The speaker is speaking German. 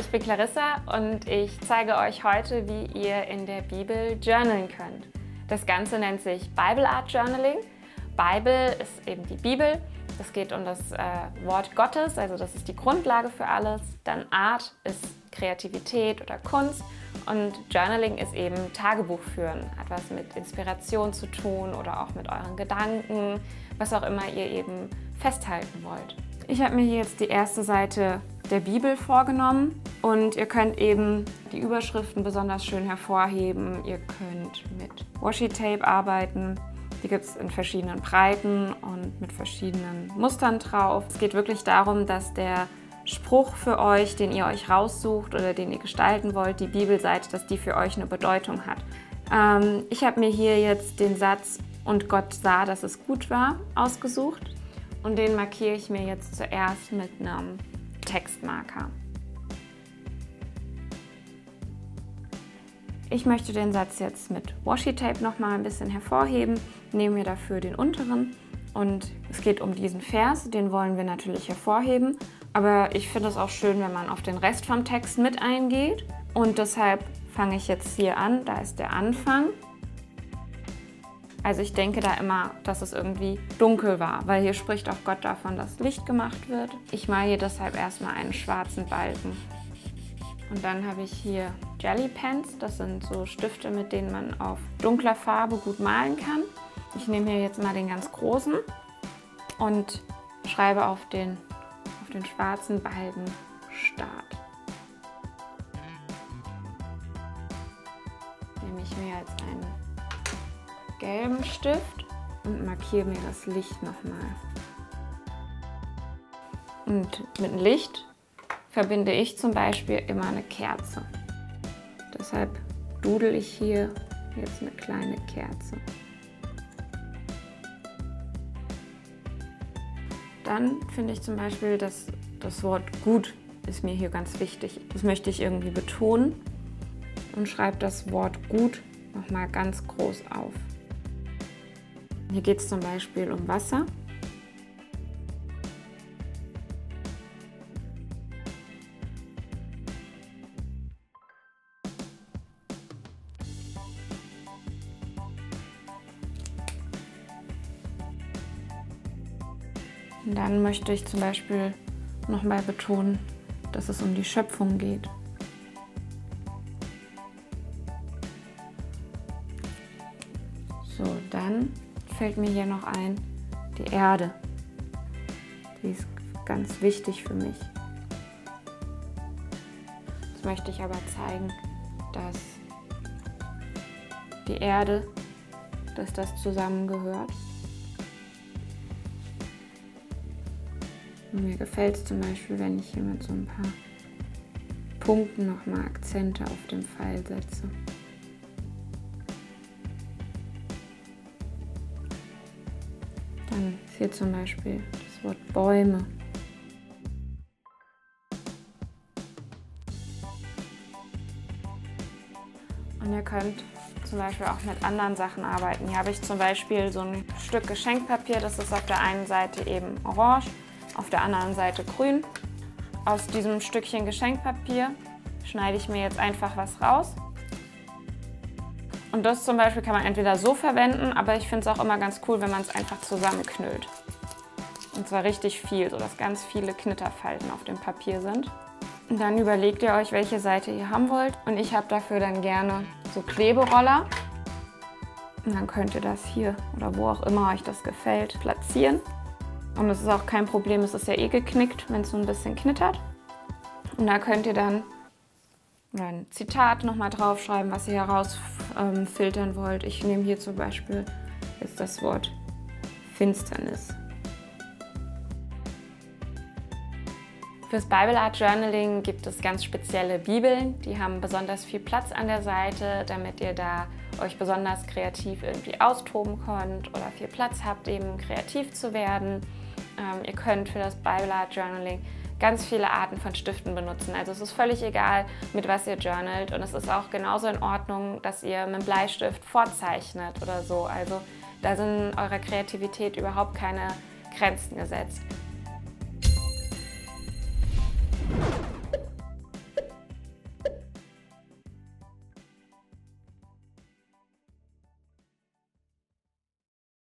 ich bin Clarissa und ich zeige euch heute, wie ihr in der Bibel journalen könnt. Das Ganze nennt sich Bible Art Journaling. Bible ist eben die Bibel. Es geht um das Wort Gottes, also das ist die Grundlage für alles. Dann Art ist Kreativität oder Kunst und Journaling ist eben Tagebuch führen. Hat was mit Inspiration zu tun oder auch mit euren Gedanken, was auch immer ihr eben festhalten wollt. Ich habe mir hier jetzt die erste Seite der Bibel vorgenommen und ihr könnt eben die Überschriften besonders schön hervorheben. Ihr könnt mit Washi-Tape arbeiten. Die gibt es in verschiedenen Breiten und mit verschiedenen Mustern drauf. Es geht wirklich darum, dass der Spruch für euch, den ihr euch raussucht oder den ihr gestalten wollt, die Bibelseite, dass die für euch eine Bedeutung hat. Ich habe mir hier jetzt den Satz "Und Gott sah, dass es gut war" ausgesucht und den markiere ich mir jetzt zuerst mit einem Textmarker. Ich möchte den Satz jetzt mit Washi-Tape noch mal ein bisschen hervorheben, nehme mir dafür den unteren und es geht um diesen Vers, den wollen wir natürlich hervorheben, aber ich finde es auch schön, wenn man auf den Rest vom Text mit eingeht und deshalb fange ich jetzt hier an, da ist der Anfang. Also ich denke da immer, dass es irgendwie dunkel war, weil hier spricht auch Gott davon, dass Licht gemacht wird. Ich male hier deshalb erstmal einen schwarzen Balken. Und dann habe ich hier Jelly Pens, das sind so Stifte, mit denen man auf dunkler Farbe gut malen kann. Ich nehme hier jetzt mal den ganz großen und schreibe auf den schwarzen Balken Start. Nehme ich mir jetzt einen gelben Stift und markiere mir das Licht nochmal. Und mit dem Licht verbinde ich zum Beispiel immer eine Kerze. Deshalb dudel ich hier jetzt eine kleine Kerze. Dann finde ich zum Beispiel, dass das Wort gut ist mir hier ganz wichtig. Das möchte ich irgendwie betonen und schreibe das Wort gut nochmal ganz groß auf. Hier geht es zum Beispiel um Wasser. Und dann möchte ich zum Beispiel nochmal betonen, dass es um die Schöpfung geht. So, dann fällt mir hier noch ein, die Erde. Die ist ganz wichtig für mich. Jetzt möchte ich aber zeigen, dass die Erde, dass das zusammengehört. Und mir gefällt es zum Beispiel, wenn ich hier mit so ein paar Punkten nochmal Akzente auf dem Pfeil setze. Dann ist hier zum Beispiel das Wort Bäume. Und ihr könnt zum Beispiel auch mit anderen Sachen arbeiten. Hier habe ich zum Beispiel so ein Stück Geschenkpapier, das ist auf der einen Seite eben orange, auf der anderen Seite grün. Aus diesem Stückchen Geschenkpapier schneide ich mir jetzt einfach was raus. Und das zum Beispiel kann man entweder so verwenden, aber ich finde es auch immer ganz cool, wenn man es einfach zusammenknüllt. Und zwar richtig viel, sodass ganz viele Knitterfalten auf dem Papier sind. Und dann überlegt ihr euch, welche Seite ihr haben wollt. Und ich habe dafür dann gerne so Kleberoller. Und dann könnt ihr das hier oder wo auch immer euch das gefällt, platzieren. Und es ist auch kein Problem, es ist ja eh geknickt, wenn es so ein bisschen knittert. Und da könnt ihr dann ein Zitat nochmal draufschreiben, was ihr herausfiltern wollt. Ich nehme hier zum Beispiel jetzt das Wort Finsternis. Fürs Bible Art Journaling gibt es ganz spezielle Bibeln. Die haben besonders viel Platz an der Seite, damit ihr da euch besonders kreativ irgendwie austoben könnt oder viel Platz habt, eben kreativ zu werden. Ihr könnt für das Bible Art Journaling ganz viele Arten von Stiften benutzen. Also es ist völlig egal, mit was ihr journalt, und es ist auch genauso in Ordnung, dass ihr mit einem Bleistift vorzeichnet oder so. Also da sind eurer Kreativität überhaupt keine Grenzen gesetzt.